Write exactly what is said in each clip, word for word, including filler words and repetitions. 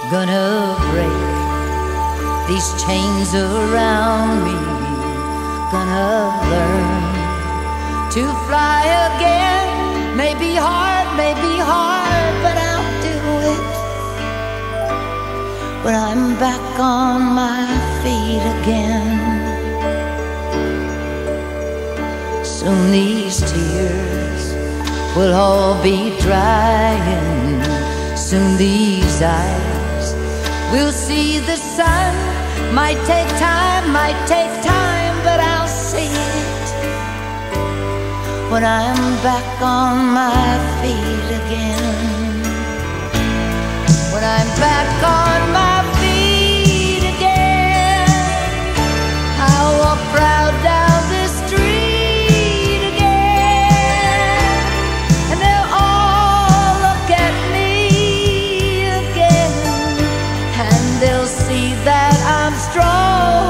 Gonna break these chains around me. Gonna learn to fly again. Maybe hard, maybe hard, but I'll do it when I'm back on my feet again. Soon these tears will all be drying. Soon these eyes will see the sun. Might take time, might take time, but I'll see it when I'm back on my feet again. When I'm back on my feet again, I'll walk proud down the street again, and they'll all look at me again, and they'll see that I'm strong.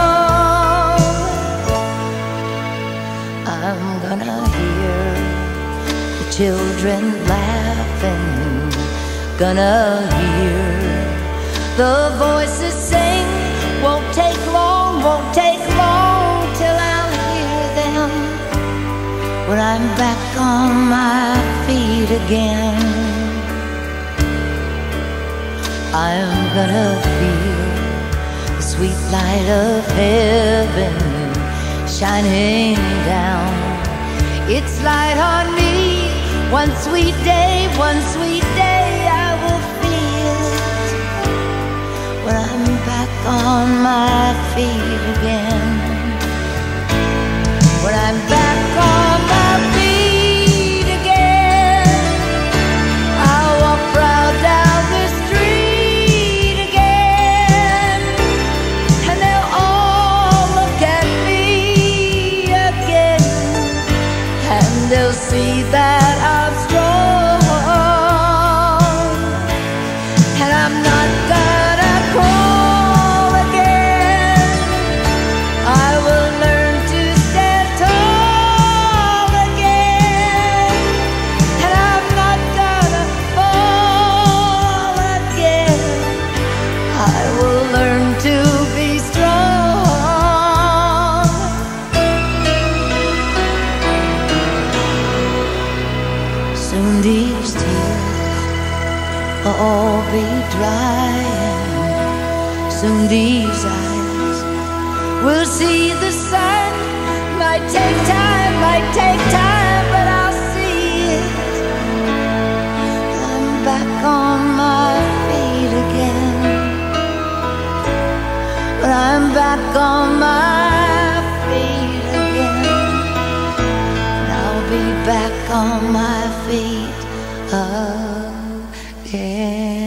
I'm gonna hear the children laughing, gonna hear the voices sing. Won't take long, won't take long till I'll hear them when I'm back on my feet again. I'm gonna feel the sweet light of heaven shining down its light on me. One sweet day, one sweet day, I will feel it when I'm back on my feet again. When I'm back on my feet again, I'll walk proud down the street again, and they'll all look at me again, and they'll see that I'm strong, and I'm not gonna crawl again. I will learn to stand tall again, and I'm not gonna fall again. I will learn to be strong. Soon these tears will all be drying. Soon these eyes will see the sun. Might take time, might take time, but I'll see it. I'm back on my feet again. But I'm back on my feet again, and I'll be back on my feet again.